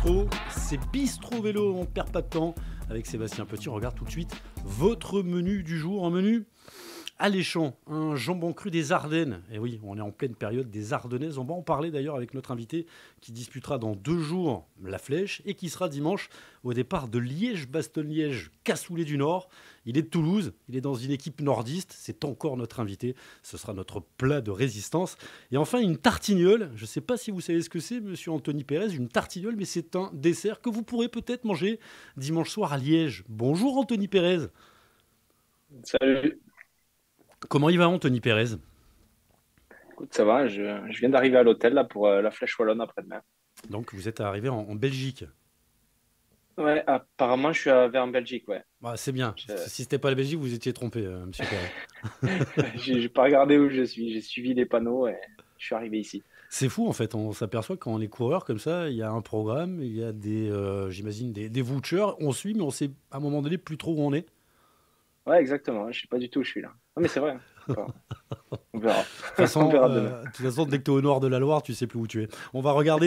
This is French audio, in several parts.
Bistro. C'est Bistro Vélo, on perd pas de temps. Avec Sébastien Petit, on regarde tout de suite votre menu du jour. Un menu alléchant, un jambon cru des Ardennes. Et oui, on est en pleine période des Ardennaises. On va en parler d'ailleurs avec notre invité qui disputera dans 2 jours la Flèche et qui sera dimanche au départ de Liège-Bastogne-Liège, Cassoulet du Nord. Il est de Toulouse, il est dans une équipe nordiste. C'est encore notre invité. Ce sera notre plat de résistance. Et enfin, une tartignole. Je ne sais pas si vous savez ce que c'est, monsieur Anthony Pérez, une tartignole, mais c'est un dessert que vous pourrez peut-être manger dimanche soir à Liège. Bonjour Anthony Pérez. Salut. Comment il va Anthony Pérez? Écoute, ça va, je viens d'arriver à l'hôtel là pour la Flèche Wallonne après-demain. Donc vous êtes arrivé en Belgique. Ouais, apparemment je suis arrivé en Belgique, ouais. Bah, c'est bien. Je- Si c'était pas la Belgique, vous étiez trompé, monsieur Pérez. J'ai pas regardé où je suis, j'ai suivi les panneaux et je suis arrivé ici. C'est fou en fait. On s'aperçoit que quand on est coureur comme ça, il y a un programme, il y a des, j'imagine, des vouchers. On suit, mais on sait à un moment donné plus trop où on est. Ouais, exactement, je sais pas du tout où je suis là. Non mais c'est vrai, on verra. On verra demain. De toute façon, dès que tu es au nord de la Loire, tu sais plus où tu es. On va regarder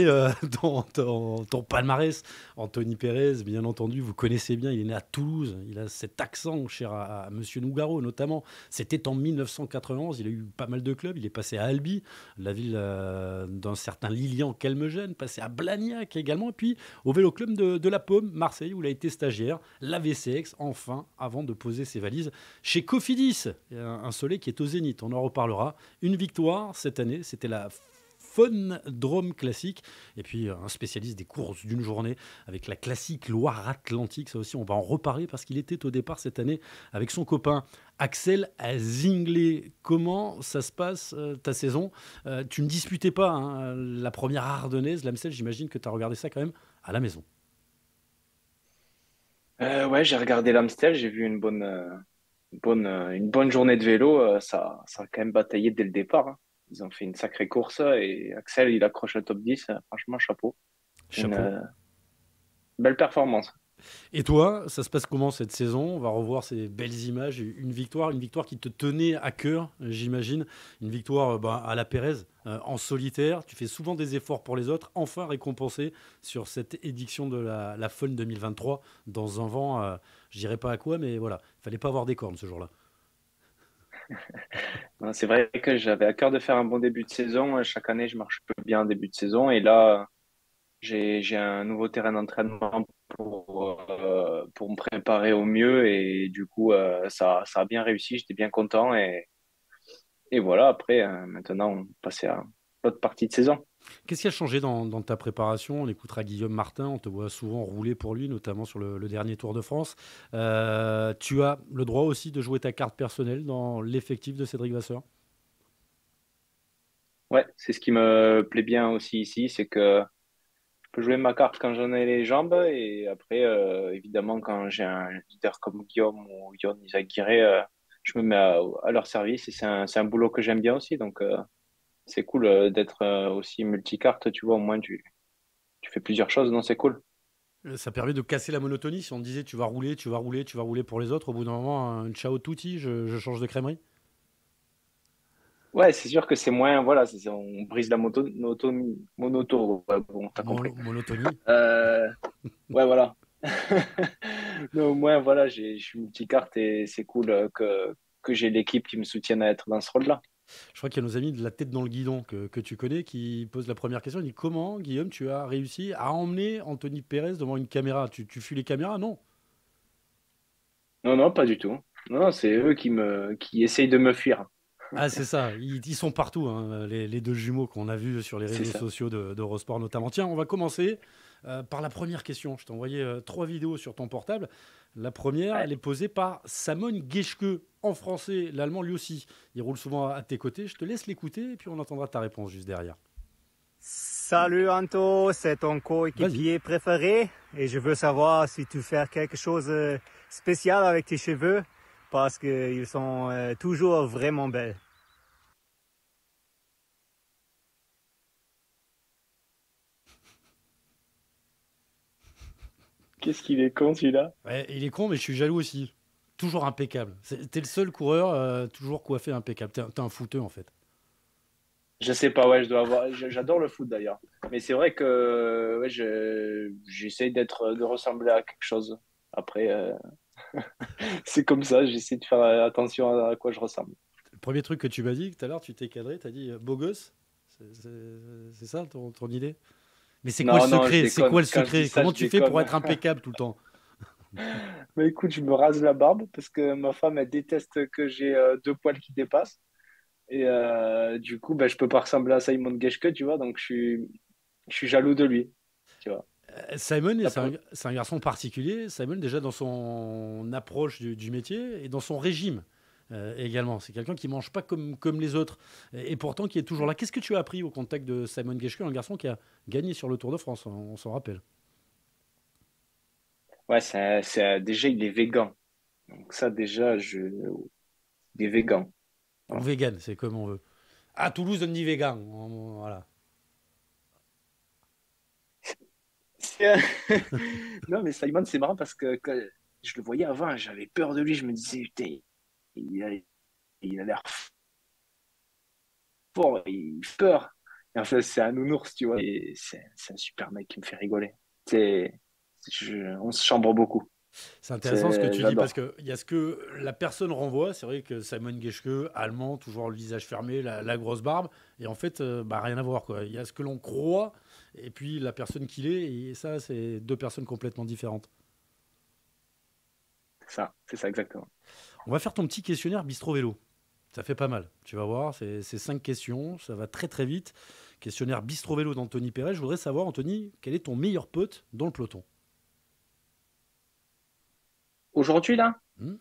ton palmarès. Anthony Pérez, bien entendu, vous connaissez bien, il est né à Toulouse. Il a cet accent cher à Monsieur Nougaro, notamment. C'était en 1991. Il a eu pas mal de clubs. Il est passé à Albi, la ville d'un certain Lilian Kelmegène, passé à Blagnac également, et puis au Vélo Club de la Paume, Marseille, où il a été stagiaire, la VCX, enfin, avant de poser ses valises chez Cofidis, un Soleil qui est au Zénith. On en reparlera. Une victoire cette année, c'était la Fun Drôme Classique. Et puis un spécialiste des courses d'une journée avec la classique Loire-Atlantique. Ça aussi, on va en reparler parce qu'il était au départ cette année avec son copain Axel Zinglet. Comment ça se passe ta saison? Tu ne disputais pas hein, la première ardennaise, l'Amstel. J'imagine que tu as regardé ça quand même à la maison. Ouais, j'ai regardé l'Amstel, j'ai vu une bonne journée de vélo. Ça a quand même bataillé dès le départ, hein. Ils ont fait une sacrée course et Axel, il accroche le top 10. Franchement, chapeau. Une Chapeau. belle performance. Et toi, ça se passe comment cette saison? On va revoir ces belles images. Une victoire qui te tenait à cœur, j'imagine. Une victoire à la Pérez, en solitaire. Tu fais souvent des efforts pour les autres. Enfin récompensé sur cette édition de la Fun 2023 dans un vent, je dirais pas à quoi, mais voilà. Il fallait pas avoir des cornes ce jour-là. Non, c'est vrai que j'avais à cœur de faire un bon début de saison. Chaque année, je marche bien en début de saison. Et là, j'ai un nouveau terrain d'entraînement pour me préparer au mieux. Et du coup, ça a bien réussi. J'étais bien content. Et voilà, après, maintenant, on passe à l'autre partie de saison. Qu'est-ce qui a changé dans ta préparation? On écoutera Guillaume Martin, on te voit souvent rouler pour lui, notamment sur le dernier Tour de France. Tu as le droit aussi de jouer ta carte personnelle dans l'effectif de Cédric Vasseur? Ouais, c'est ce qui me plaît bien aussi ici. C'est que je peux jouer ma carte quand j'en ai les jambes. Et après, évidemment, quand j'ai un leader comme Guillaume ou Yon Izagirre, je me mets à leur service. Et c'est un boulot que j'aime bien aussi. Donc, c'est cool d'être aussi multicarte, tu vois, au moins tu fais plusieurs choses, non, c'est cool. Ça permet de casser la monotonie. Si on te disait tu vas rouler, tu vas rouler, tu vas rouler pour les autres, au bout d'un moment, un ciao touti, je change de crèmerie. Ouais, c'est sûr que c'est moins, voilà, on brise la ouais, bon, t'as compris. Monotonie. Euh, ouais, voilà. Mais au moins, voilà, je suis multicarte et c'est cool que j'ai l'équipe qui me soutienne à être dans ce rôle-là. Je crois qu'il y a nos amis de la tête dans le guidon que tu connais qui posent la première question. Il dit comment, Guillaume, tu as réussi à emmener Anthony Pérez devant une caméra? Tu fuis les caméras? Non. Non, non, pas du tout. Non, non, c'est eux qui essayent de me fuir. Ah, c'est ça, ils sont partout, hein, les deux jumeaux qu'on a vus sur les C'est réseaux ça. sociaux d'Eurosport notamment. Tiens, on va commencer par la première question. Je t'ai envoyé 3 vidéos sur ton portable. La première, Ouais. elle est posée par Samon Geschke, en français, l'allemand lui aussi. Il roule souvent à tes côtés. Je te laisse l'écouter et puis on entendra ta réponse juste derrière. Salut Anto, c'est ton Vas-y. coéquipier préféré et je veux savoir si tu fais quelque chose de spécial avec tes cheveux parce qu'ils sont toujours vraiment belles. Qu'est-ce qu'il est con, celui-là? Ouais, il est con, mais je suis jaloux aussi. Toujours impeccable. T'es le seul coureur toujours coiffé impeccable. T'es un fouteux en fait. Je sais pas, ouais, je dois avoir. J'adore le foot d'ailleurs. Mais c'est vrai que ouais, j'essaie de ressembler à quelque chose. Après, c'est comme ça, j'essaie de faire attention à quoi je ressemble. Le premier truc que tu m'as dit tout à l'heure, tu t'es cadré, tu as dit beau gosse. C'est ça ton idée? Mais c'est quoi le Non, non, je secret? C'est quoi déconne. le Quand je dis secret? ça, Comment je tu fais pour déconne. être impeccable tout le temps? Mais écoute, je me rase la barbe parce que ma femme, elle déteste que j'ai deux poils qui dépassent. Et du coup, ben, je peux pas ressembler à Simon Geschke, tu vois, donc je suis jaloux de lui, tu vois. Simon, Ça peut- c'est un garçon particulier. Simon, déjà dans son approche du métier et dans son régime également. C'est quelqu'un qui mange pas comme les autres et pourtant qui est toujours là. Qu'est-ce que tu as appris au contact de Simon Geschke, un garçon qui a gagné sur le Tour de France, on s'en rappelle. Ouais, déjà, il est végan. Donc ça, déjà, il est végan. Ou Voilà. vegan, c'est comme on veut. À Toulouse, on dit vegan. Voilà. C'est- Non, mais Simon, c'est marrant parce que quand je le voyais avant, j'avais peur de lui. Je me disais, putain, il il a l'air fort, il fait peur. Et en fait, c'est un nounours, tu vois. Et c'est un super mec qui me fait rigoler. C'est, on se chambre beaucoup. C'est intéressant ce que tu dis parce J'adore. qu'il y a ce que la personne renvoie. C'est vrai que Simon Geschke, allemand, toujours le visage fermé, la grosse barbe. Et en fait, bah, rien à voir, quoi. Il y a ce que l'on croit et puis la personne qu'il est. Et ça, c'est deux personnes complètement différentes. C'est ça exactement. On va faire ton petit questionnaire Bistro Vélo. Ça fait pas mal. Tu vas voir, c'est 5 questions. Ça va très très vite. Questionnaire Bistro Vélo d'Anthony Perret. Je voudrais savoir, Anthony, quel est ton meilleur pote dans le peloton? Aujourd'hui, là, Hmm.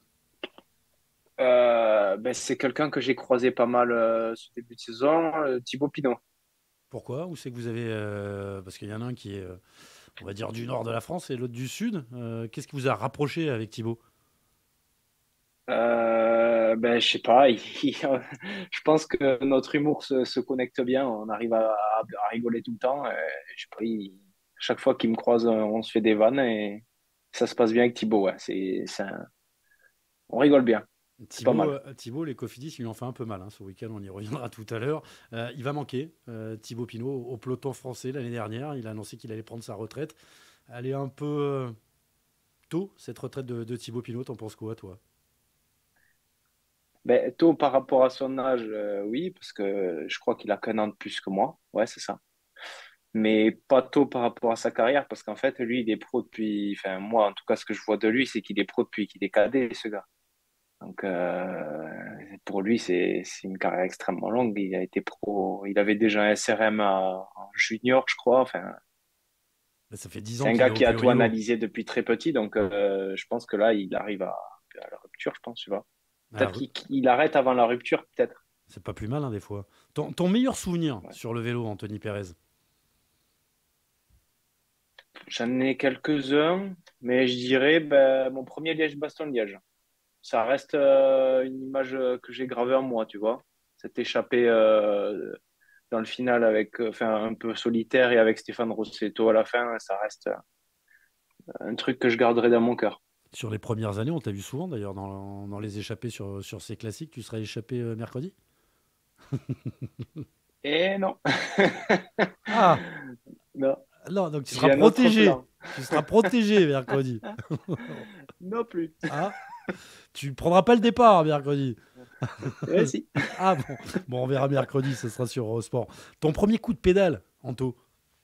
ben, c'est quelqu'un que j'ai croisé pas mal ce début de saison, Thibaut Pinot. Pourquoi? Où c'est que vous avez. Parce qu'il y en a un qui est, on va dire, du nord de la France et l'autre du sud. Qu'est-ce qui vous a rapproché avec Thibaut? Ben, je sais pas, je pense que notre humour se connecte bien, on arrive à rigoler tout le temps. Je sais pas, chaque fois qu'il me croise, on se fait des vannes et ça se passe bien avec Thibaut. Ouais. On rigole bien, c'est pas Thibaut, mal. Thibaut, les Cofidis, ils lui ont fait un peu mal ce week-end, on y reviendra tout à l'heure. Il va manquer Thibaut Pinot au peloton français l'année dernière. Il a annoncé qu'il allait prendre sa retraite. Elle est un peu tôt, cette retraite de Thibaut Pinot. T'en penses quoi, toi? Ben, tôt par rapport à son âge, oui, parce que je crois qu'il a qu'un an de plus que moi. Ouais, c'est ça. Mais pas tôt par rapport à sa carrière, parce qu'en fait, lui, il est pro depuis. Enfin, moi, en tout cas, ce que je vois de lui, c'est qu'il est pro depuis qu'il est cadet, ce gars. Donc, pour lui, c'est une carrière extrêmement longue. Il a été pro. Il avait déjà un SRM en junior, je crois. Enfin, Là, ça fait 10 c'est ans un qu'il gars est au qui a plus haut tout niveau. analysé depuis très petit. Donc, je pense que là, il arrive à la rupture, je pense, tu vois. Ah, Peut-être qu'il arrête avant la rupture, peut-être. c'est pas plus mal, des fois. Ton meilleur souvenir Ouais. sur le vélo, Anthony Pérez? J'en ai quelques-uns, mais je dirais ben, mon premier Liège-Bastogne-Liège. Ça reste une image que j'ai gravée en moi, tu vois. Cette échappée dans le final avec, enfin, un peu solitaire et avec Stéphane Rossetto à la fin, ça reste un truc que je garderai dans mon cœur. Sur les premières années, on t'a vu souvent, d'ailleurs, dans les échappées sur ces classiques. Tu serais échappé mercredi? Et non, Ah, non, non, donc tu seras j'ai un autre protégé. plan. Tu seras protégé mercredi. Non plus. Ah, tu prendras pas le départ mercredi. Eh si. Ah bon, bon, on verra mercredi, ce sera sur Eurosport. Ton premier coup de pédale, Anto?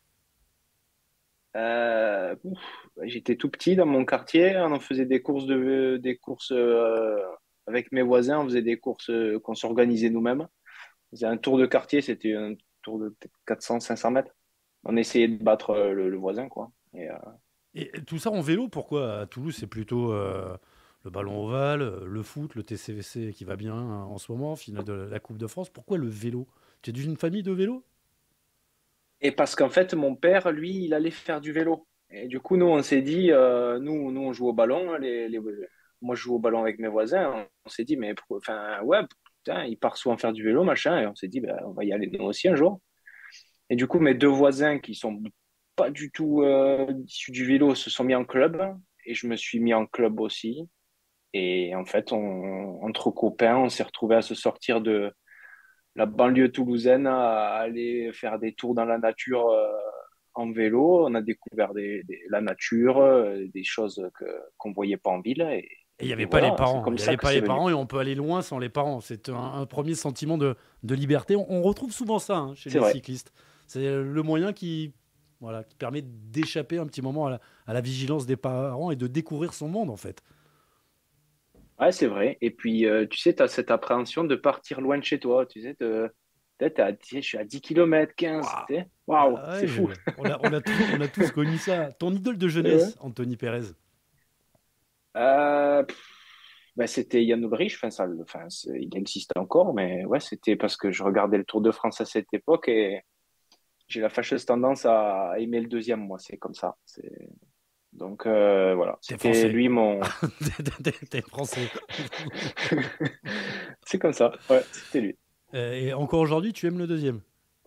Ouf, j'étais tout petit dans mon quartier, on en faisait des courses avec mes voisins, on faisait des courses qu'on s'organisait nous-mêmes. On faisait un tour de quartier, c'était un tour de peut-être 400-500 mètres. On essayait de battre le voisin, quoi. Et tout ça en vélo, pourquoi à Toulouse c'est plutôt le ballon ovale, le foot, le TCVC qui va bien en ce moment, finale de la Coupe de France. Pourquoi le vélo? Tu es d'une famille de vélo? Et parce qu'en fait, mon père, lui, il allait faire du vélo. Et du coup, nous, on s'est dit, nous, on joue au ballon. Moi, je joue au ballon avec mes voisins. On s'est dit, mais enfin, ouais, putain, il part souvent faire du vélo, machin. Et on s'est dit, ben, on va y aller nous aussi un jour. Et du coup, mes deux voisins qui sont pas du tout issus du vélo se sont mis en club. Et je me suis mis en club aussi. Et en fait, entre copains, on s'est retrouvés à se sortir la banlieue toulousaine à aller faire des tours dans la nature en vélo. On a découvert la nature, des choses qu'on voyait pas en ville. Et il n'y Et avait pas les voilà, c'est parents. Il comme n'y ça avait que pas c'est les venu. parents et on peut aller loin sans les parents. C'est un premier sentiment de liberté. On retrouve souvent ça chez C'est les vrai. cyclistes. C'est le moyen voilà, qui permet d'échapper un petit moment à la vigilance des parents et de découvrir son monde, en fait. Ouais, c'est vrai. Et puis, tu sais, tu as cette appréhension de partir loin de chez toi. Tu sais, peut-être je suis à 10 kilomètres, 15. Waouh! Tu sais. Waouh, Ah c'est ouais, fou. on a tous connu ça. Ton idole de C'est vrai. jeunesse, Anthony Pérez. Euh, pff, bah, c'était Yann Ulrich. Enfin, il existe encore, mais ouais, c'était parce que je regardais le Tour de France à cette époque et j'ai la fâcheuse tendance à aimer le deuxième, moi. C'est comme ça. Donc, voilà, T'es c'était français. lui mon. T'es français. C'est comme ça. Ouais, c'était lui. Et encore aujourd'hui, tu aimes le deuxième.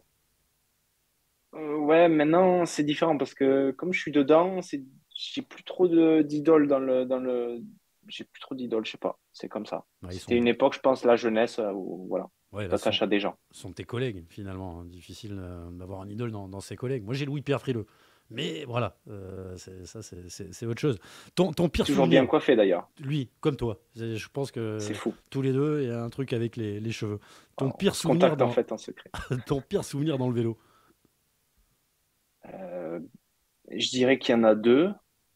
Ouais, maintenant c'est différent parce que comme je suis dedans, j'ai plus trop d'idoles j'ai plus trop d'idoles, je sais pas. C'est comme ça. Ouais, C'était une époque, je pense, la jeunesse où voilà, ouais, tu là, t'attaches à des gens. sont tes collègues, finalement, hein. Difficile d'avoir un idole dans ses collègues. Moi, j'ai Louis-Pierre Frileux. Mais voilà, c'est autre chose. Ton pire Toujours bien souvenir, coiffé d'ailleurs. lui, comme toi, je pense C'est que fou. tous les deux, il y a un truc avec les cheveux. Ton On pire se souvenir contacte en dans, fait en secret. ton pire souvenir dans le vélo. Euh, je dirais qu'il y en a deux.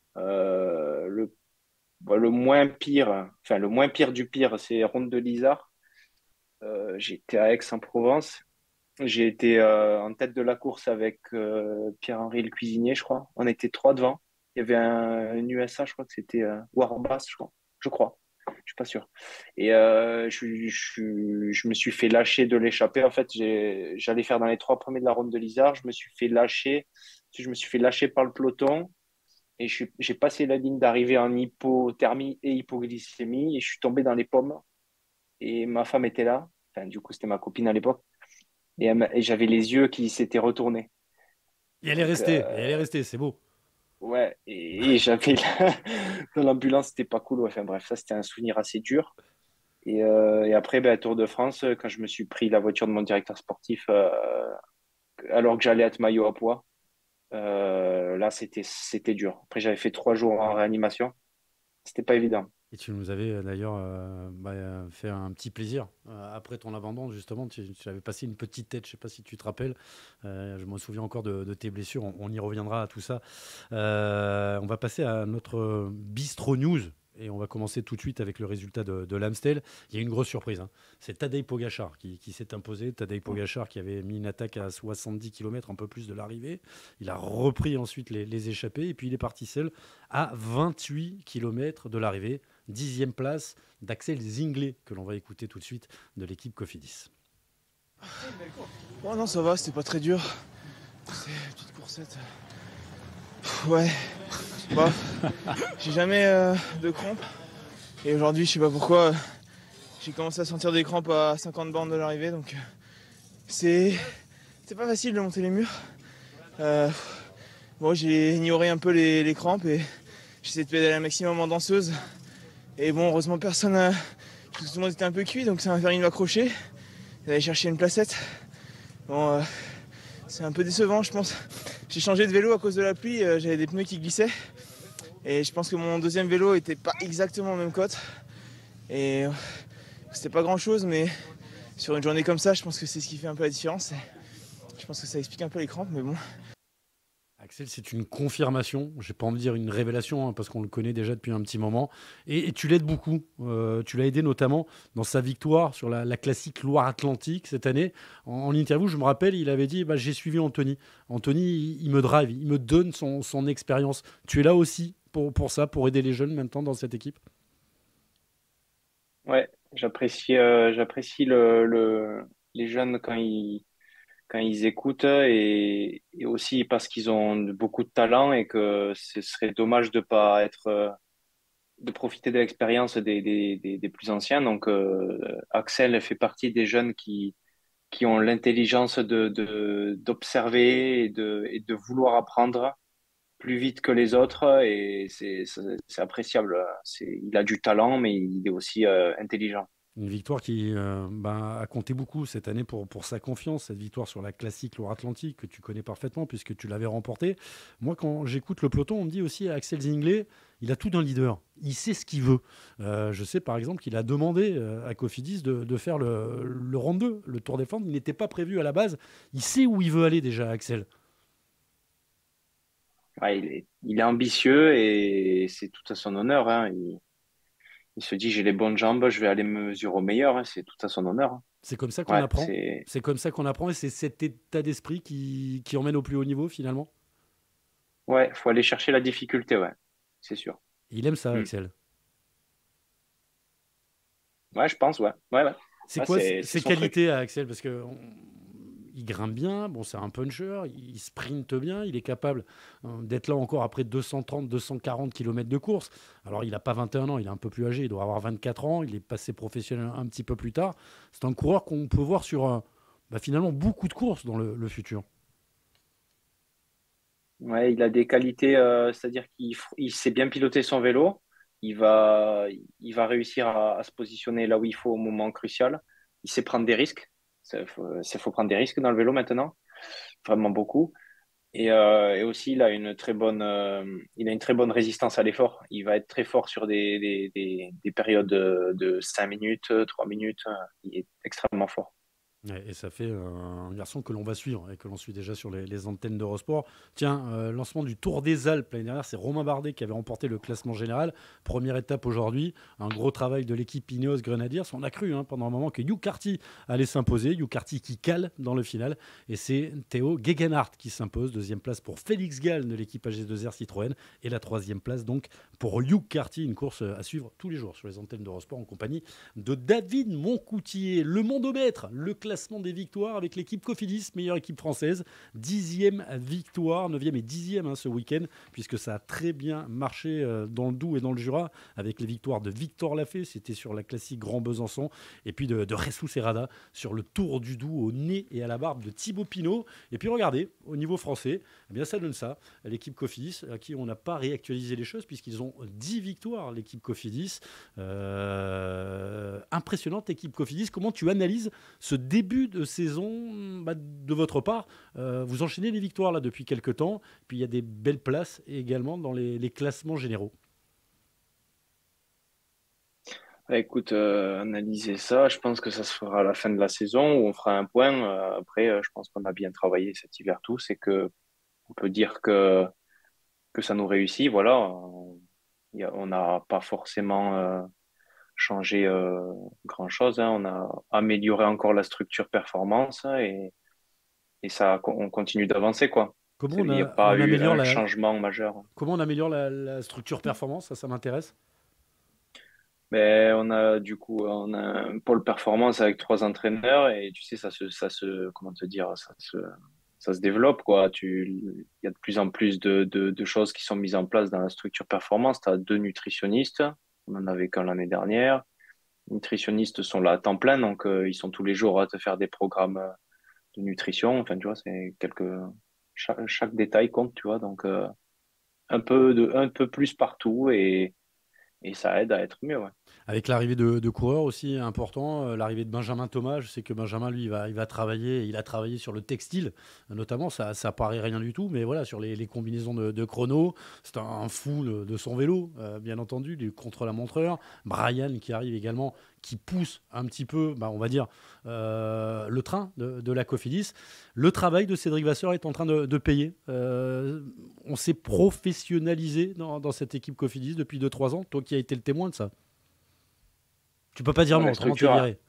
Le moins pire, enfin le moins pire du pire, c'est Ronde de l'Isard. J'étais à Aix-en-Provence. J'ai été en tête de la course avec Pierre-Henri le cuisinier, je crois. On était trois devant. Il y avait un USA, je crois que c'était Warbass, je crois. Je crois. Je suis pas sûr. Et je me suis fait lâcher de l'échappée. En fait, j'allais faire dans les trois premiers de la ronde de l'Isard. Je me suis fait lâcher. Je me suis fait lâcher par le peloton. Et j'ai passé la ligne d'arrivée en hypothermie et hypoglycémie. Et je suis tombé dans les pommes. Et ma femme était là. Enfin, du coup, c'était ma copine à l'époque et j'avais les yeux qui s'étaient retournés. Donc, Et elle est restée, c'est beau. ouais, et j'avais dans l'ambulance, c'était pas cool. Ouais. Enfin bref, ça c'était un souvenir assez dur. Et après, ben, Tour de France, quand je me suis pris la voiture de mon directeur sportif, alors que j'allais être maillot à poids, là c'était dur. Après, j'avais fait 3 jours en réanimation, c'était pas évident. Et tu nous avais d'ailleurs fait un petit plaisir après ton abandon, justement. Tu avais passé une petite tête, je ne sais pas si tu te rappelles. Je me souviens encore de tes blessures. On y reviendra à tout ça. On va passer à notre Bistro News. Et on va commencer tout de suite avec le résultat de l'Amstel. Il y a une grosse surprise, hein. C'est Tadej Pogacar qui s'est imposé. Tadej Pogacar qui avait mis une attaque à 70 km, un peu plus de l'arrivée. Il a repris ensuite les échappées. Et puis il est parti seul à 28 km de l'arrivée. 10e place d'Axel Zinglet, que l'on va écouter tout de suite de l'équipe Cofidis. Oh non, ça va, c'était pas très dur. C'est une petite coursette. Ouais, bah, j'ai jamais de crampes. Et aujourd'hui, je sais pas pourquoi, j'ai commencé à sentir des crampes à 50 bornes de l'arrivée. Donc c'est pas facile de monter les murs. Bon, j'ai ignoré un peu les crampes et j'essaie de pédaler un maximum en danseuse. Et bon, heureusement, personne a... Tout le monde était un peu cuit, donc ça m'a permis de m'accrocher, d'aller chercher une placette. Bon, c'est un peu décevant, je pense. J'ai changé de vélo à cause de la pluie, j'avais des pneus qui glissaient. Et je pense que mon deuxième vélo était pas exactement au même cote. Et c'était pas grand chose, mais sur une journée comme ça, je pense que c'est ce qui fait un peu la différence. Je pense que ça explique un peu les crampes, mais bon. Axel, c'est une confirmation, je n'ai pas envie de dire une révélation, hein, parce qu'on le connaît déjà depuis un petit moment. Et tu l'aides beaucoup. Tu l'as aidé notamment dans sa victoire sur la classique Loire-Atlantique cette année. En interview, je me rappelle, il avait dit j'ai suivi Anthony. Anthony, il me drive, il me donne son expérience. Tu es là aussi pour ça, pour aider les jeunes maintenant dans cette équipe? Ouais, j'apprécie les jeunes quand ils écoutent et aussi parce qu'ils ont beaucoup de talent et que ce serait dommage de pas être de profiter de l'expérience des plus anciens. Donc Axel fait partie des jeunes qui ont l'intelligence d'observer et de vouloir apprendre plus vite que les autres et c'est appréciable. Il a du talent mais il est aussi intelligent. Une victoire qui a compté beaucoup cette année pour sa confiance, cette victoire sur la classique Loire-Atlantique que tu connais parfaitement puisque tu l'avais remportée. Moi, quand j'écoute le peloton, on me dit aussi Axel Zinglet, il a tout d'un leader. Il sait ce qu'il veut. Je sais par exemple qu'il a demandé à Cofidis de faire le Round 2, le Tour des Flandres. Il n'était pas prévu à la base. Il sait où il veut aller déjà, Axel. Ouais, il est ambitieux et c'est tout à son honneur, hein. Il se dit, j'ai les bonnes jambes, je vais aller me mesurer au meilleur, hein. C'est tout à son honneur, hein. C'est comme ça qu'on Ouais, apprend. C'est comme ça qu'on apprend et c'est cet état d'esprit qui emmène au plus haut niveau finalement. ouais, faut aller chercher la difficulté, ouais, c'est sûr. Et il aime ça, Hmm. Axel. Ouais, je pense, ouais. Ouais, ouais. C'est Ouais, quoi c'est ses son truc. qualités à Axel? Parce que il grimpe bien, bon, c'est un puncher, il sprinte bien, il est capable d'être là encore après 230, 240 km de course. Alors, il n'a pas 21 ans, il est un peu plus âgé, il doit avoir 24 ans, il est passé professionnel un petit peu plus tard. C'est un coureur qu'on peut voir sur finalement beaucoup de courses dans le futur. Ouais, il a des qualités, c'est-à-dire qu'il sait bien piloter son vélo. Il va, il va réussir à se positionner là où il faut au moment crucial. Il sait prendre des risques. Faut prendre des risques dans le vélo maintenant, vraiment beaucoup. Et aussi, il a une très bonne résistance à l'effort. Il va être très fort sur des périodes de 5 minutes, 3 minutes. Il est extrêmement fort. Ouais, et ça fait un garçon que l'on va suivre et que l'on suit déjà sur les antennes d'Eurosport. Tiens, lancement du Tour des Alpes l'année dernière, c'est Romain Bardet qui avait remporté le classement général. Première étape aujourd'hui, un gros travail de l'équipe Ineos Grenadiers. On a cru pendant un moment que Hugh Carty allait s'imposer. Hugh Carty qui cale dans le final. Et c'est Théo Gegenhardt qui s'impose. Deuxième place pour Félix Gall de l'équipe AG2R Citroën. Et la troisième place donc pour Hugh Carty. Une course à suivre tous les jours sur les antennes d'Eurosport en compagnie de David Moncoutier. Le mondomètre, le classement des victoires avec l'équipe Cofidis, meilleure équipe française. 10e victoire, 9e et 10e ce week-end, puisque ça a très bien marché dans le Doubs et dans le Jura, avec les victoires de Victor Lafay, c'était sur la classique Grand Besançon, et puis de Ressou Serrada sur le Tour du Doubs au nez et à la barbe de Thibaut Pinot. Et puis regardez, au niveau français, eh bien ça donne ça. L'équipe Cofidis, à qui on n'a pas réactualisé les choses, puisqu'ils ont 10 victoires, l'équipe Cofidis. Impressionnante équipe Cofidis. Comment tu analyses ce début de saison de votre part? Vous enchaînez les victoires là depuis quelques temps, puis il y a des belles places également dans les classements généraux. Écoute, analyser ça, je pense que ça se fera à la fin de la saison où on fera un point. Après, je pense qu'on a bien travaillé cet hiver tous et que on peut dire que ça nous réussit. Voilà, on n'a pas forcément changé grand-chose, hein. On a amélioré encore la structure performance et ça, on continue d'avancer, quoi. Comment Il n'y a pas on eu améliore un changement majeur. la structure performance? Ça m'intéresse. Mais on a du coup on a un pôle performance avec 3 entraîneurs et tu sais comment te dire ça se développe quoi. Il y a de plus en plus de choses qui sont mises en place dans la structure performance. Tu as 2 nutritionnistes, on en avait qu'un l'année dernière. Les nutritionnistes sont là à temps plein donc ils sont tous les jours à te faire des programmes de nutrition. Enfin tu vois c'est chaque détail compte tu vois donc un peu plus partout et ça aide à être mieux ouais. Avec l'arrivée de coureurs aussi important, l'arrivée de Benjamin Thomas, je sais que Benjamin, lui, il va travailler, il a travaillé sur le textile, notamment, ça paraît rien du tout, mais voilà, sur les combinaisons de chrono, c'est un fou de son vélo, bien entendu, du contre-la-montreur. Brian qui arrive également, qui pousse un petit peu, on va dire, le train de la Cofidis. Le travail de Cédric Vasseur est en train de payer. On s'est professionnalisé dans cette équipe Cofidis depuis 2-3 ans, toi qui as été le témoin de ça. Tu peux pas dire Bon, non, la autrement t'es structure viré.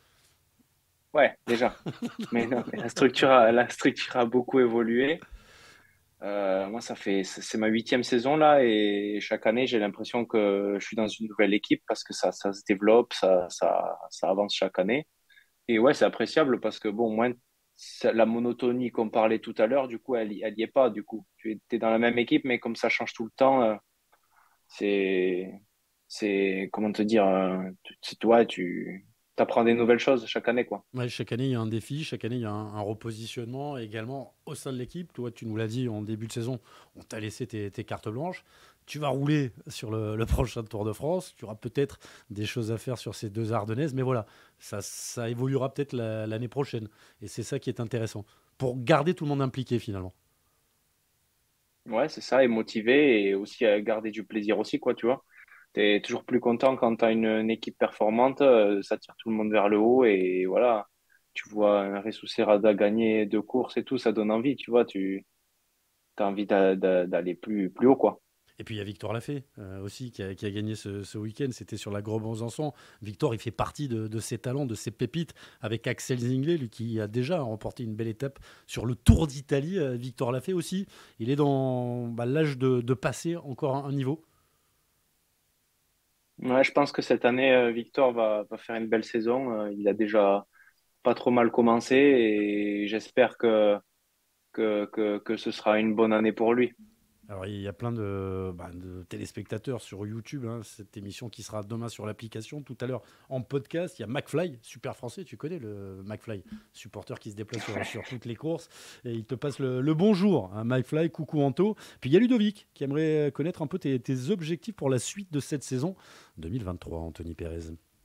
ouais, déjà. Mais non, mais la structure a beaucoup évolué. Moi, c'est ma 8e saison là, et chaque année, j'ai l'impression que je suis dans une nouvelle équipe parce que ça se développe, ça avance chaque année. Et ouais, c'est appréciable parce que bon, moins la monotonie qu'on parlait tout à l'heure, du coup, elle y est pas. Du coup, tu es dans la même équipe, mais comme ça change tout le temps, c'est, comment te dire, toi, tu apprends des nouvelles choses chaque année, quoi. Ouais, chaque année, il y a un défi, chaque année, il y a un repositionnement également au sein de l'équipe. Toi, tu nous l'as dit en début de saison, on t'a laissé tes cartes blanches. Tu vas rouler sur le prochain Tour de France. Tu auras peut-être des choses à faire sur ces 2 Ardennaises, mais voilà, ça évoluera peut-être l'année prochaine. Et c'est ça qui est intéressant, pour garder tout le monde impliqué finalement. Ouais, c'est ça, et motivé et aussi à garder du plaisir aussi, quoi, tu vois. T'es toujours plus content quand t'as une équipe performante, ça tire tout le monde vers le haut et voilà. Tu vois un Ressus Serrada gagner 2 courses et tout, ça donne envie, tu vois. Tu as envie d'aller plus haut, quoi. Et puis il y a Victor Lafay aussi qui a gagné ce week-end. C'était sur la Gros Besançon. Victor, il fait partie de ses talents, de ses pépites, avec Axel Zinglet, lui qui a déjà remporté une belle étape sur le Tour d'Italie. Victor Lafay aussi, il est dans l'âge de passer encore un niveau. Ouais, je pense que cette année, Victor va faire une belle saison. Il a déjà pas trop mal commencé et j'espère que ce sera une bonne année pour lui. Alors, il y a plein de téléspectateurs sur YouTube, hein, cette émission qui sera demain sur l'application, tout à l'heure en podcast. Il y a McFly, super français, tu connais le McFly, supporter qui se déplace sur toutes les courses. Et il te passe le bonjour, hein, McFly, coucou Anto. Puis il y a Ludovic qui aimerait connaître un peu tes objectifs pour la suite de cette saison 2023, Anthony Pérez.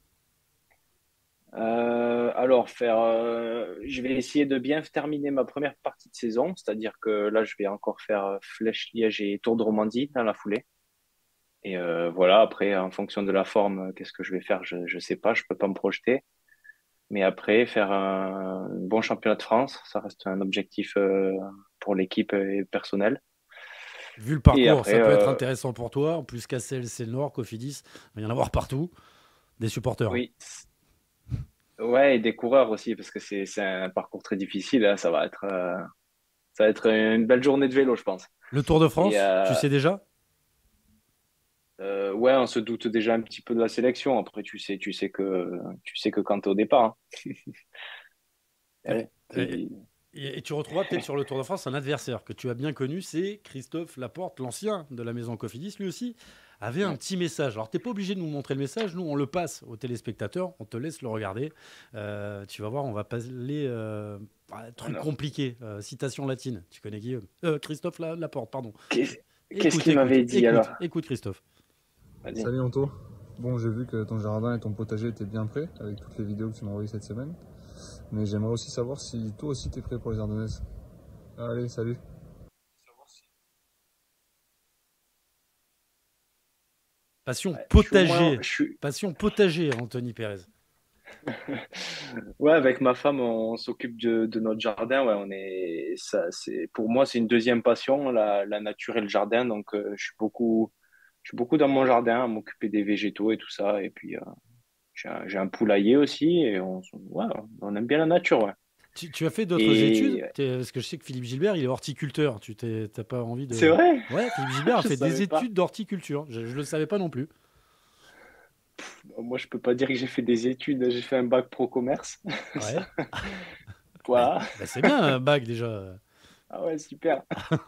Alors, je vais essayer de bien terminer ma première partie de saison, c'est-à-dire que là, je vais encore faire Flèche Liège et Tour de Romandie dans la foulée. Et voilà, après, en fonction de la forme, qu'est-ce que je vais faire, je sais pas, je peux pas me projeter. Mais après, faire un bon championnat de France, ça reste un objectif pour l'équipe et personnel. Vu le Et parcours, après, ça peut être intéressant pour toi. En plus, Cassel, c'est le Nord, Cofidis, il va y en avoir partout. Des supporters. oui, ouais, et des coureurs aussi, parce que c'est un parcours très difficile, hein, ça va être une belle journée de vélo, je pense. Le Tour de Et France, tu sais déjà? ouais, on se doute déjà un petit peu de la sélection. Après, tu sais que quand t'es au départ, hein. Ouais. Ouais, Et, et tu retrouveras peut-être sur le Tour de France un adversaire que tu as bien connu, c'est Christophe Laporte, l'ancien de la maison Cofidis. Lui aussi avait un ouais. petit message. Alors, tu n'es pas obligé de nous montrer le message. Nous, on le passe aux téléspectateurs. On te laisse le regarder. Tu vas voir, on va parler truc Alors, compliqué. Citation latine. Tu connais Guillaume Christophe Laporte, pardon. qu'est- qu'est-ce Écoute, qu'il écoute, m'avait dit écoute, alors? écoute, Christophe. Vas-y. Salut Anto. Bon, j'ai vu que ton jardin et ton potager étaient bien prêts avec toutes les vidéos que tu m'as envoyées cette semaine. Mais j'aimerais aussi savoir si toi aussi t'es prêt pour les Ardennaises. Allez, salut. Passion Ouais, potager. je suis, Passion potager, Anthony Pérez. ouais, avec ma femme, on s'occupe de notre jardin. Ouais, pour moi, c'est une deuxième passion, la nature et le jardin. Donc, je suis beaucoup dans mon jardin à m'occuper des végétaux et tout ça. Et puis, j'ai un poulailler aussi et ouais, on aime bien la nature, ouais. Tu as fait d'autres études? Et Parce que je sais que Philippe Gilbert, il est horticulteur. T'as pas envie c'est de... vrai, Ouais, Philippe Gilbert a je fait des savais pas. études d'horticulture. Je ne le savais pas non plus. Moi, je peux pas dire que j'ai fait des études. J'ai fait un bac pro commerce. Ouais. Mais, Voilà. bah, c'est bien un bac déjà. Ah ouais, super.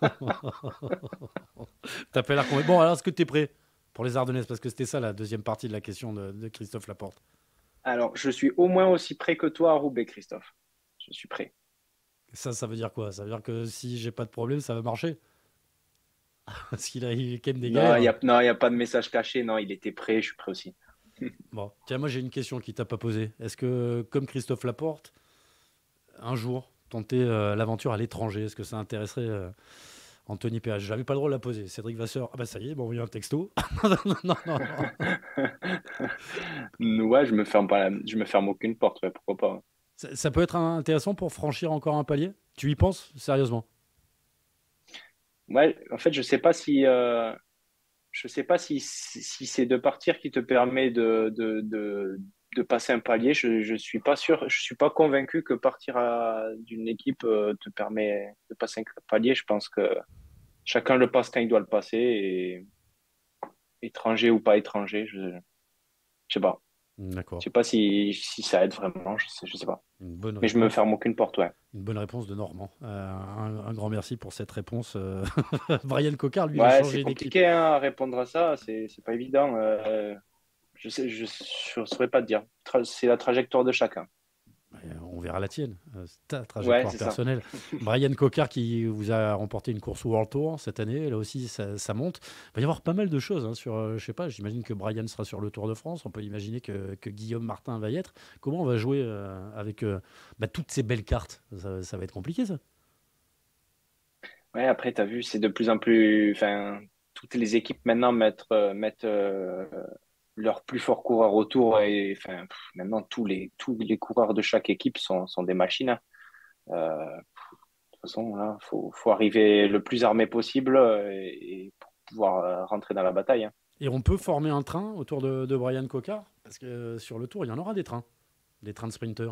T'as pas l'air convaincu. Bon, alors est-ce que tu es prêt pour les Ardennaises? Parce que c'était ça la deuxième partie de la question de Christophe Laporte. Alors, je suis au moins aussi près que toi à Roubaix, Christophe. Je suis prêt. Ça veut dire quoi? Ça veut dire que si j'ai pas de problème, ça va marcher? Parce qu'il a eu quand même des Non, galères. non, y a pas de message caché. Non, il était prêt. Je suis prêt aussi. Bon, tiens, moi j'ai une question qui t'a pas posée. Est-ce que, comme Christophe Laporte, un jour, tenter l'aventure à l'étranger, est-ce que ça intéresserait Anthony Pérez? J'avais pas le droit de la poser. Cédric Vasseur, ah bah ça y est, il m'a envoyé un texto. Non, non. Ouais, je me ferme aucune porte. Ouais, pourquoi pas. Ça peut être intéressant pour franchir encore un palier? Tu y penses sérieusement? Ouais, en fait, je sais pas si c'est de partir qui te permet de passer un palier. Je suis pas sûr, je suis pas convaincu que partir d'une équipe te permet de passer un palier. Je pense que chacun le passe quand il doit le passer, et étranger ou pas étranger, je sais pas. Je D'accord. sais pas si ça aide vraiment, je sais pas. Une bonne Mais je me réponse. ferme aucune porte, ouais. Une bonne réponse de Normand. Un grand merci pour cette réponse. Brian Cocard, lui, il a Ouais, c'est changé d'équipe. compliqué hein, à répondre à ça, c'est pas évident. Je saurais pas te dire. C'est la trajectoire de chacun. On verra la tienne, ta Ouais, trajectoire c'est ça. personnelle. Brian Cocard qui vous a remporté une course World Tour cette année, là aussi ça monte. Il va y avoir pas mal de choses hein, sur, je sais pas, j'imagine que Brian sera sur le Tour de France, on peut imaginer que Guillaume Martin va y être. Comment on va jouer avec toutes ces belles cartes? Ça va être compliqué ça. Ouais, après, tu as vu, c'est de plus en plus. Enfin, toutes les équipes maintenant mettent leurs plus forts coureurs autour. Et enfin, maintenant, tous les coureurs de chaque équipe sont des machines, hein. De toute façon, là, faut arriver le plus armé possible et pour pouvoir rentrer dans la bataille, hein. Et on peut former un train autour de Brian Cocard, parce que sur le Tour, il y en aura des trains de sprinters.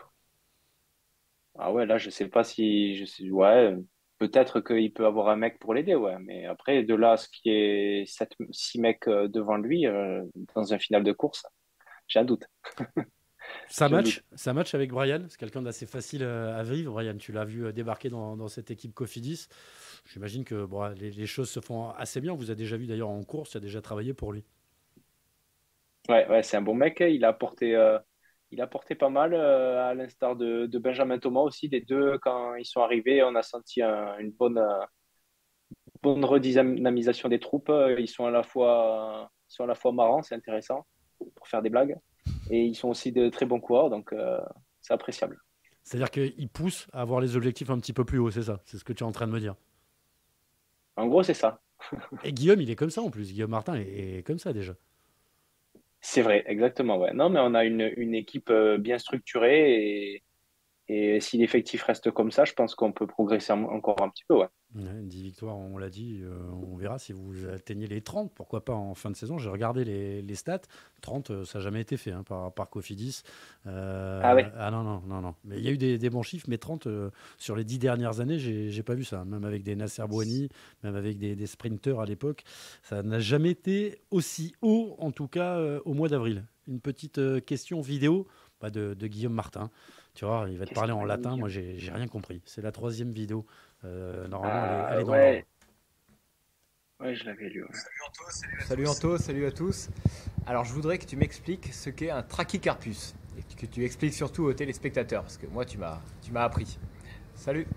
Ah ouais, là, je sais pas si. Ouais, peut-être qu'il peut avoir un mec pour l'aider, ouais. Mais après, de là à ce qui est 6 mecs devant lui dans un final de course, j'ai un doute. J'ai un doute. Ça match avec Brian, c'est quelqu'un d'assez facile à vivre. Brian, tu l'as vu débarquer dans cette équipe Cofidis. J'imagine que bon, les choses se font assez bien. On vous a déjà vu d'ailleurs en course, tu as déjà travaillé pour lui. Ouais, ouais, c'est un bon mec. Il a apporté pas mal, à l'instar de Benjamin Thomas aussi. Les deux, quand ils sont arrivés, on a senti une bonne redynamisation des troupes. Ils sont à la fois marrants, c'est intéressant pour faire des blagues. Et ils sont aussi de très bons coureurs, donc c'est appréciable. C'est-à-dire qu'il pousse à avoir les objectifs un petit peu plus haut, c'est ça? C'est ce que tu es en train de me dire. En gros, c'est ça. Et Guillaume, il est comme ça en plus. Guillaume Martin est comme ça déjà. C'est vrai, exactement. Ouais. Non, mais on a une équipe bien structurée et si l'effectif reste comme ça, je pense qu'on peut progresser encore un petit peu. Ouais. Ouais, 10 victoires, on l'a dit. On verra si vous atteignez les 30. Pourquoi pas en fin de saison? J'ai regardé les stats. 30, ça n'a jamais été fait hein, par Cofidis. Ah ouais. Ah non, non, non, non. Mais il y a eu des bons chiffres, mais 30, sur les 10 dernières années, j'ai pas vu ça. Même avec des Nasser Bouhanni, même avec des sprinteurs à l'époque. Ça n'a jamais été aussi haut, en tout cas au mois d'avril. Une petite question vidéo de Guillaume Martin. Tu vois, il va te Qu'est-ce parler qu'il en m'a latin. dit? Moi, j'ai rien compris. C'est la 3e vidéo. Normalement, elle Ah est dans l'ordre. ouais, ouais, je l'avais lu. Ouais. Salut Anto, salut à tous. Alors je voudrais que tu m'expliques ce qu'est un trachycarpus et que tu expliques surtout aux téléspectateurs parce que moi tu m'as appris. Salut.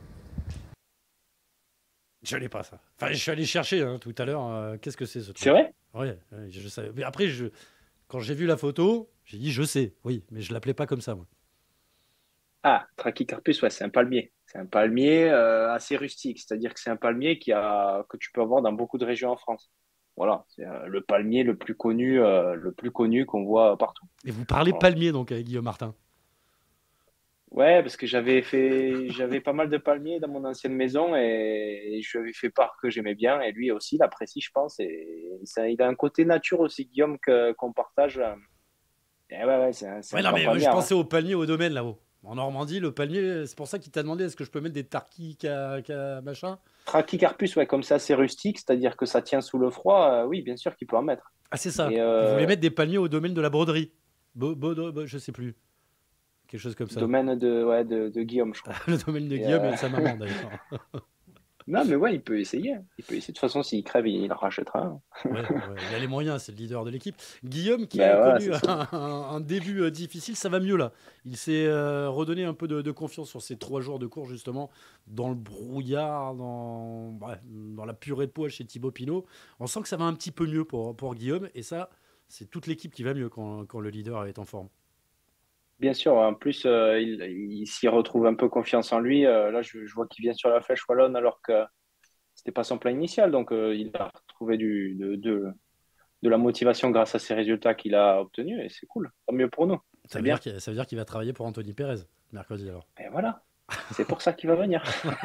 Je l'ai pas ça. Enfin, je suis allé chercher hein, tout à l'heure. Qu'est-ce que c'est ce C'est truc? vrai? Ouais, je savais. Mais après, quand j'ai vu la photo, j'ai dit je sais. Oui, mais je l'appelais pas comme ça moi. Ah, Trachycarpus, ouais, c'est un palmier. C'est un palmier assez rustique, c'est-à-dire que c'est un palmier que tu peux avoir dans beaucoup de régions en France. Voilà, c'est le palmier le plus connu qu'on voit partout. Et vous parlez Voilà. palmier donc avec Guillaume Martin. Ouais, parce que j'avais pas mal de palmiers dans mon ancienne maison et je lui avais fait part que j'aimais bien et lui aussi l'apprécie, je pense. Et ça, il a un côté nature aussi, Guillaume, qu'on partage. Et ouais, ouais, c'est Ouais, un non, grand mais palmier, je hein. pensais au palmier au domaine là-haut. En Normandie, le palmier, c'est pour ça qu'il t'a demandé est-ce que je peux mettre des tarquis, machin. Trachycarpus, ouais, comme ça, c'est rustique, c'est-à-dire que ça tient sous le froid. Oui, bien sûr qu'il peut en mettre. Ah, c'est ça. Et Il voulait mettre des palmiers au domaine de la broderie. Je sais plus. Quelque chose comme ça. domaine de Guillaume, je crois. Le domaine de Et, Guillaume et de sa maman d'ailleurs. non, mais ouais, il peut essayer, hein. Il peut essayer. De toute façon, s'il crève, il en rachètera un. Ouais, ouais, il a les moyens, c'est le leader de l'équipe. Guillaume qui a Ben voilà, connu c'est ça. un début difficile, ça va mieux là. Il s'est redonné un peu de confiance sur ces 3 jours de cours justement, dans le brouillard, dans la purée de pois chez Thibaut Pinot. On sent que ça va un petit peu mieux pour Guillaume et ça, c'est toute l'équipe qui va mieux quand le leader est en forme. Bien sûr, en plus, il s'y retrouve un peu confiance en lui. Là, je vois qu'il vient sur la flèche wallonne alors que c'était pas son plan initial. Donc, il a retrouvé de la motivation grâce à ces résultats qu'il a obtenus et c'est cool. Tant mieux pour nous. Ça C'est veut bien. dire qu'il va travailler pour Anthony Perez mercredi alors. Et voilà. C'est pour ça qu'il va venir.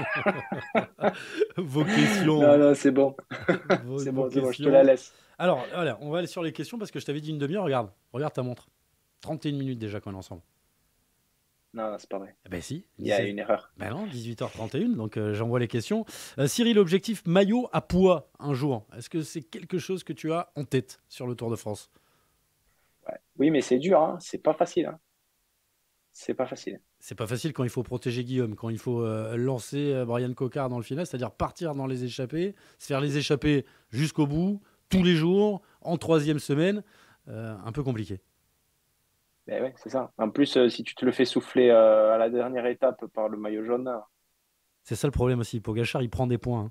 Vos questions. Non, non, c'est bon. Vos C'est bon, je te questions. la laisse. Alors, voilà, on va aller sur les questions parce que je t'avais dit une demi-heure. Regarde ta montre. 31 minutes déjà qu'on est ensemble. Non, non, c'est pas vrai. Eh ben si. Il y a une erreur. Ben non, 18h31, donc j'envoie les questions. Cyril, objectif maillot à poids un jour. Est-ce que c'est quelque chose que tu as en tête sur le Tour de France? Ouais. Oui, mais c'est dur, hein. C'est pas facile, hein. C'est pas facile. C'est pas facile quand il faut protéger Guillaume, quand il faut lancer Brian Cocard dans le final, c'est-à-dire partir dans les échappées, se faire les échappées jusqu'au bout, tous les jours, en 3e semaine. un peu compliqué. Ben ouais, c'est ça. En plus, si tu te le fais souffler à la dernière étape par le maillot jaune, C'est ça le problème aussi. Pogacar, il prend des points.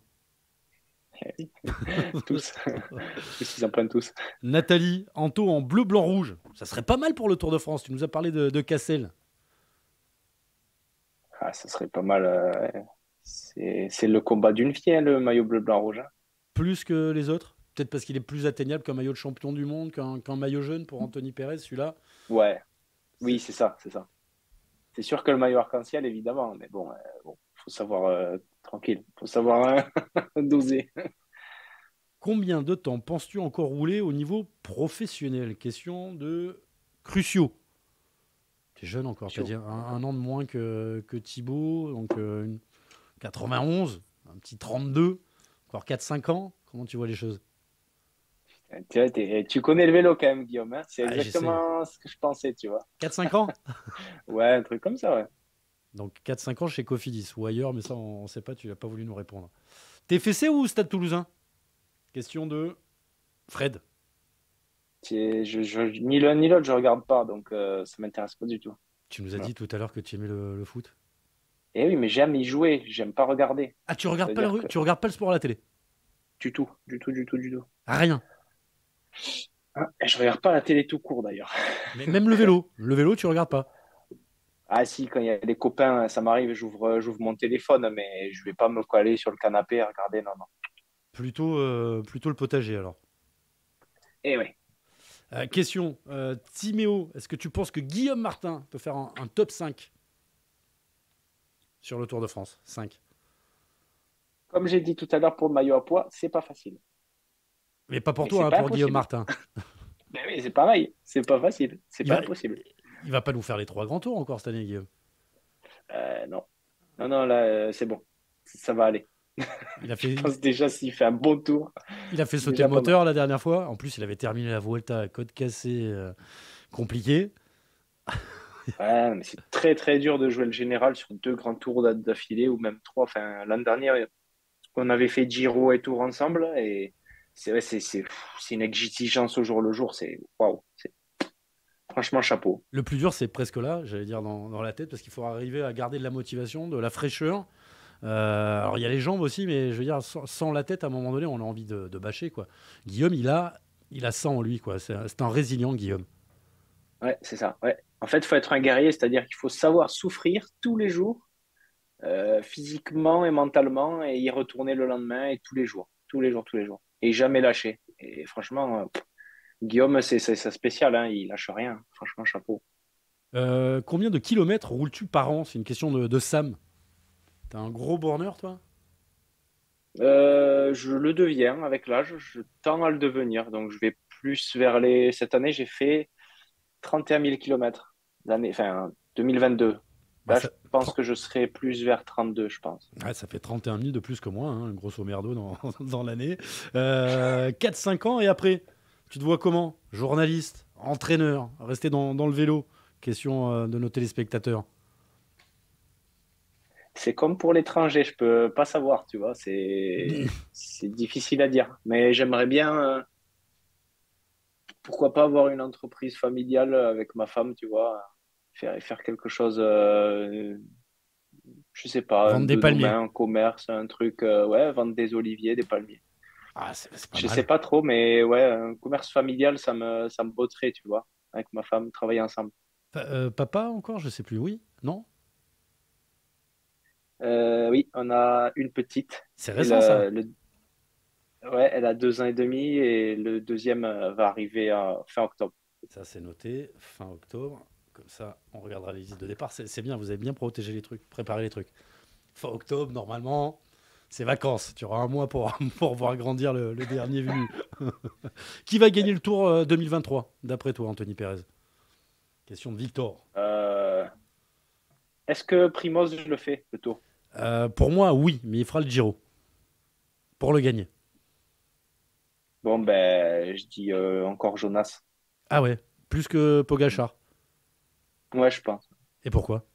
tous, tous, ils en prennent tous. Nathalie, Anto en bleu, blanc, rouge. Ça serait pas mal pour le Tour de France. Tu nous as parlé de Cassel. Ah, ça serait pas mal. C'est le combat d'une vie, hein, le maillot bleu, blanc, rouge, hein. Plus que les autres. Peut-être parce qu'il est plus atteignable qu'un maillot de champion du monde, qu'un maillot jaune pour Anthony Perez, celui-là. Ouais, oui, c'est ça, c'est ça. C'est sûr que le maillot arc-en-ciel, évidemment, mais bon, faut savoir tranquille, faut savoir doser. Combien de temps penses-tu encore rouler au niveau professionnel? Question de Crucio. Tu es jeune encore, tu as dit un an de moins que Thibaut, donc 91, un petit 32, encore 4-5 ans. Comment tu vois les choses? Tu connais le vélo quand même, Guillaume, hein. C'est Ah, exactement ce que je pensais, tu vois. 4-5 ans. Ouais, un truc comme ça, ouais. Donc 4-5 ans chez Cofidis ou ailleurs, mais ça on ne sait pas, tu n'as pas voulu nous répondre. TFC ou Stade Toulousain? Question de Fred. Ni l'un ni l'autre, je regarde pas, donc ça m'intéresse pas du tout. Tu nous as dit tout à l'heure que tu aimais le foot. Eh oui, mais j'aime y jouer, j'aime pas regarder. Ah, tu regardes pas tu regardes pas le sport à la télé? Du tout, du tout, du tout, du tout. Rien. Ah, je regarde pas la télé tout court d'ailleurs. Mais même le vélo, tu regardes pas? Ah si, quand il y a des copains, ça m'arrive, j'ouvre mon téléphone, mais je vais pas me coller sur le canapé à regarder, non, non. Plutôt le potager alors. Eh ouais. Question, Timéo, est-ce que tu penses que Guillaume Martin peut faire un top 5 sur le Tour de France? 5. Comme j'ai dit tout à l'heure pour le maillot à poids, c'est pas facile. Mais pas pour Mais toi, c'est hein, pas pour Guillaume impossible. Martin. Ben oui, c'est pareil, c'est pas facile, c'est Il pas va, impossible. il va pas nous faire les 3 grands tours encore cette année, Guillaume. Non, non, non, là, c'est bon, ça va aller. Il a Je fait, pense déjà s'il fait un bon tour, il a fait c'est sauter déjà le pas mal. moteur la dernière fois. En plus, il avait terminé la Vuelta à côte cassée, compliqué. Ouais, mais c'est très très dur de jouer le général sur 2 grands tours d'affilée ou même 3. Enfin, l'an dernier, on avait fait Giro et Tour ensemble et c'est vrai, c'est une exigence au jour le jour. C'est waouh, c'est franchement chapeau. Le plus dur, c'est presque là, j'allais dire dans la tête, parce qu'il faut arriver à garder de la motivation, de la fraîcheur. Alors, il y a les jambes aussi, mais je veux dire, sans la tête, à un moment donné, on a envie de bâcher, quoi. Guillaume, il a ça en lui, quoi. C'est un résilient, Guillaume. Ouais, c'est ça. Ouais. En fait, il faut être un guerrier, c'est-à-dire qu'il faut savoir souffrir tous les jours, physiquement et mentalement, et y retourner le lendemain et tous les jours, tous les jours, tous les jours, et jamais lâcher. Et franchement, Guillaume, c'est sa spéciale, hein, il lâche rien. Franchement, chapeau. Combien de kilomètres roules-tu par an? C'est une question de Sam. T'as un gros borner, toi? Je le deviens avec l'âge, je tends à le devenir. Donc, je vais plus vers les. Cette année, j'ai fait 31 000 kilomètres. L'année, enfin, 2022. Bah, Là, je pense que je serai plus vers 32, je pense. ouais, ça fait 31 000 de plus que moi, hein, grosso merdo, dans l'année. 4-5 ans, et après, tu te vois comment? Journaliste, entraîneur, rester dans le vélo? Question de nos téléspectateurs. C'est comme pour l'étranger, je peux pas savoir, tu vois. C'est difficile à dire. Mais j'aimerais bien, pourquoi pas avoir une entreprise familiale avec ma femme, tu vois. Faire quelque chose, je sais pas, Vendre des de palmiers. nos mains, un commerce, un truc, ouais, vendre des oliviers, des palmiers. Ah, c'est pas Je mal. sais pas trop, mais ouais, un commerce familial, ça me botterait, tu vois, avec ma femme, travailler ensemble. Papa encore? Je sais plus. Oui? Non? Oui, on a une petite. C'est Et récent, ça. ouais, elle a 2 ans et demi et le deuxième va arriver fin octobre. Ça, c'est noté. Fin octobre. Comme ça, on regardera les listes de départ. C'est bien, vous avez bien protégé les trucs, préparé les trucs. Fin octobre, normalement, c'est vacances. Tu auras un mois pour voir grandir le dernier venu. Qui va gagner le Tour 2023, d'après toi, Anthony Perez? Question de Victor. Est-ce que Primoz le fait, le tour? Pour moi, oui, mais il fera le Giro. Pour le gagner. Bon, ben, je dis encore Jonas. Ah ouais, plus que Pogacar. Ouais, je pense. Et pourquoi?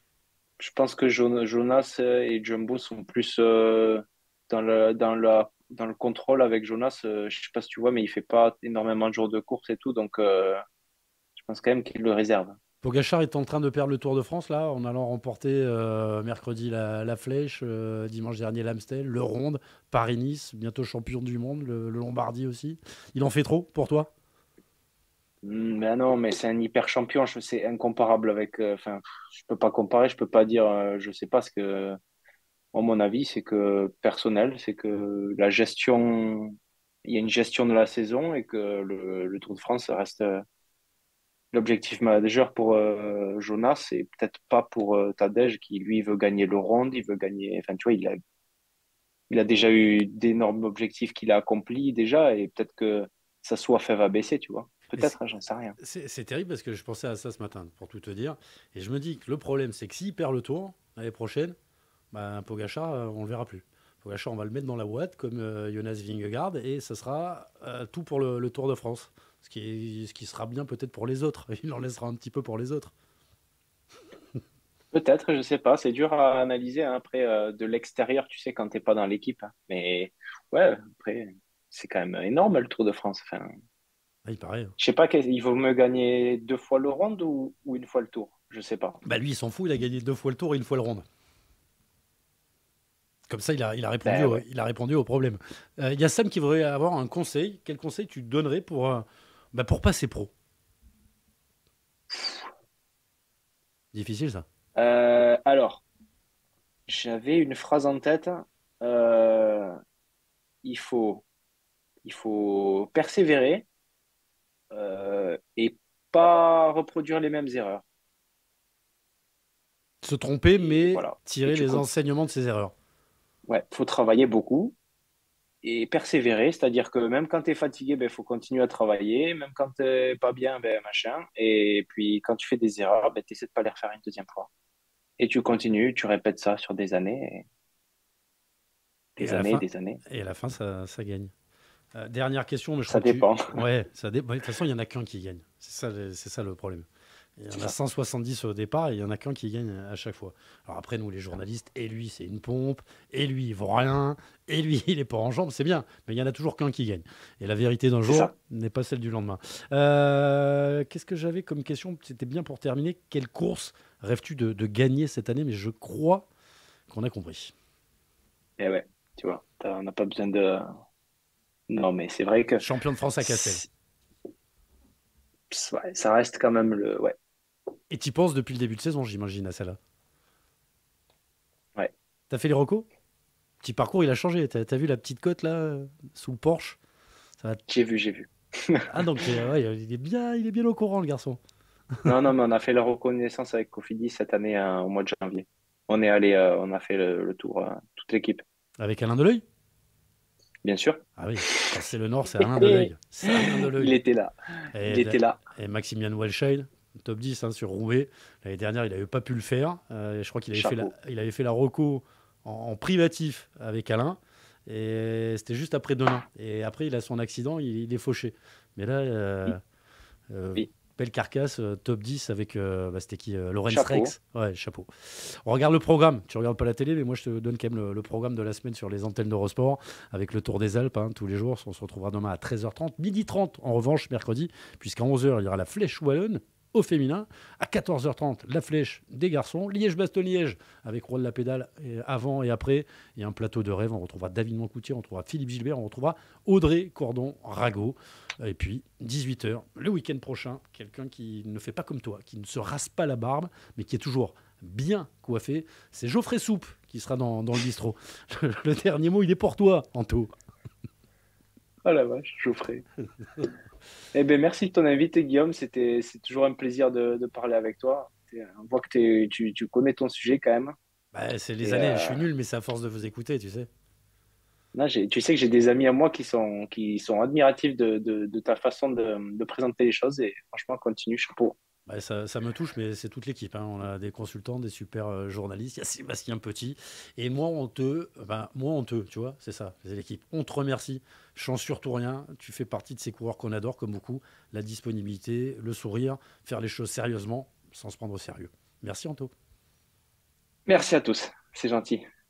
Je pense que Jonas et Jumbo sont plus dans dans le contrôle avec Jonas. Je sais pas si tu vois, mais il fait pas énormément de jours de course et tout, donc je pense quand même qu'il le réserve. Pogacar est en train de perdre le Tour de France là, en allant remporter mercredi la Flèche, dimanche dernier l'Amstel, le Ronde, Paris-Nice, bientôt champion du monde, le Lombardie aussi. Il en fait trop pour toi? Mais non, mais c'est un hyper champion. C'est incomparable avec. Enfin, je peux pas comparer. Je peux pas dire. Je sais pas ce que. Moi, mon avis, c'est que personnel, c'est que la gestion. Il y a une gestion de la saison et que le Tour de France reste l'objectif majeur pour Jonas et peut-être pas pour Tadej qui lui veut gagner le Ronde. Il veut gagner. Enfin, tu vois, il a déjà eu d'énormes objectifs qu'il a accomplis déjà et peut-être que sa soif elle va baisser, tu vois. Et c'est Peut-être, hein, j'en sais rien. c'est terrible parce que je pensais à ça ce matin, pour tout te dire. Et je me dis que le problème, c'est que s'il perd le Tour l'année prochaine, bah, Pogacar, on le verra plus. Pogacar, on va le mettre dans la boîte comme Jonas Vingegaard et ça sera tout pour le Tour de France. Ce qui sera bien peut-être pour les autres. Il en laissera un petit peu pour les autres. Peut-être, je sais pas. C'est dur à analyser hein, après de l'extérieur, tu sais, quand t'es pas dans l'équipe, hein. Mais ouais, après, c'est quand même énorme le Tour de France. Enfin, Ah, il paraît. je sais pas, il vaut mieux gagner 2 fois le Ronde ou une fois le Tour. Je sais pas. Bah, lui, il s'en fout, il a gagné 2 fois le Tour et une fois le Ronde. Comme ça, il a répondu, Ben ouais. il a répondu au problème. Il y a Sam qui voudrait avoir un conseil. Quel conseil tu donnerais pour passer pro? Difficile ça. Alors, j'avais une phrase en tête. Euh, il faut, il faut persévérer et pas reproduire les mêmes erreurs. Se tromper, Et mais voilà. Et tirer les enseignements de ses erreurs. ouais, faut travailler beaucoup et persévérer, c'est-à-dire que même quand tu es fatigué, ben, faut continuer à travailler, même quand tu pas bien, ben, machin. Et puis quand tu fais des erreurs, ben, tu essaies de pas les refaire une deuxième fois. Et tu continues, tu répètes ça sur des années, Et des à la années, fin, des années. ça gagne. Dernière question, mais je Ça crois que tu. dépend. Ouais, ça dépend. De toute façon, il n'y en a qu'un qui gagne. C'est ça le problème. Il y C'est en a ça. 170 au départ et il n'y en a qu'un qui gagne à chaque fois. Alors après, nous, les journalistes, et lui, c'est une pompe, et lui, il vaut rien, et lui, il est pas en jambes, c'est bien. Mais il n'y en a toujours qu'un qui gagne. Et la vérité d'un C'est jour ça. n'est pas celle du lendemain. Qu'est-ce que j'avais comme question? C'était bien pour terminer. Quelle course rêves-tu de gagner cette année? Mais je crois qu'on a compris. Et ouais, tu vois, on n'a pas besoin de. Non, mais c'est vrai que Champion de France à Cassel. c'est- ouais, ça reste quand même le. Ouais, Et tu penses depuis le début de saison, j'imagine, à celle-là. ouais. T'as fait les recos? Petit parcours, il a changé. T'as vu la petite côte là, sous le Porsche? Ça va... J'ai vu, j'ai vu. Ah donc ouais, il est bien au courant le garçon. Non, non, mais on a fait la reconnaissance avec Cofidis cette année au mois de janvier. On est allé, on a fait le tour, toute l'équipe, Avec Alain Deleuil? bien sûr. Ah oui, quand c'est le Nord, c'est Alain Deleuil. C'est Alain Il Deleuil. était là. Et, Il était là. et Maximian Walscheid, top 10 hein, sur Roubaix. L'année dernière, il n'avait pas pu le faire. Je crois qu'il avait fait Chapeau. il avait fait la reco en privatif avec Alain. Et c'était juste après 2 ans. Et après, il a son accident, il est fauché. Mais là, Oui, euh, oui. belle carcasse, top 10 avec, c'était qui Lorenz Chapeau. Rex. Ouais, chapeau. On regarde le programme. Tu regardes pas la télé, mais moi, je te donne quand même le programme de la semaine sur les antennes d'Eurosport avec le Tour des Alpes, hein, tous les jours. On se retrouvera demain à 13h30. 12h30, en revanche, mercredi, puisqu'à 11h, il y aura la Flèche Wallonne au féminin. À 14h30, la Flèche des garçons. Liège-Bastogne-Liège avec Roi de la Pédale avant et après. Et un plateau de rêve. On retrouvera David Moncoutier, on retrouvera Philippe Gilbert, on retrouvera Audrey Cordon-Rago. Et puis, 18h, le week-end prochain, quelqu'un qui ne fait pas comme toi, qui ne se rase pas la barbe, mais qui est toujours bien coiffé, c'est Geoffrey Soupe qui sera dans le bistrot. Le dernier mot, il est pour toi, Anto. Oh la vache, Geoffrey. Eh ben, merci de ton invité, Guillaume. C'est toujours un plaisir de parler avec toi. On voit que tu connais ton sujet quand même. Bah, c'est les Et, années, je suis nul, mais c'est à force de vous écouter, tu sais. là, tu sais que j'ai des amis à moi qui sont admiratifs de ta façon de présenter les choses. Et franchement, continue, chapeau. Bah, ça me touche, mais c'est toute l'équipe, hein. On a des consultants, des super journalistes. Il y a Sébastien Petit. Et moi, honteux, tu vois, c'est ça, c'est l'équipe. On te remercie. Change surtout rien. Tu fais partie de ces coureurs qu'on adore, comme beaucoup. La disponibilité, le sourire, faire les choses sérieusement, sans se prendre au sérieux. Merci, Anto. Merci à tous. C'est gentil.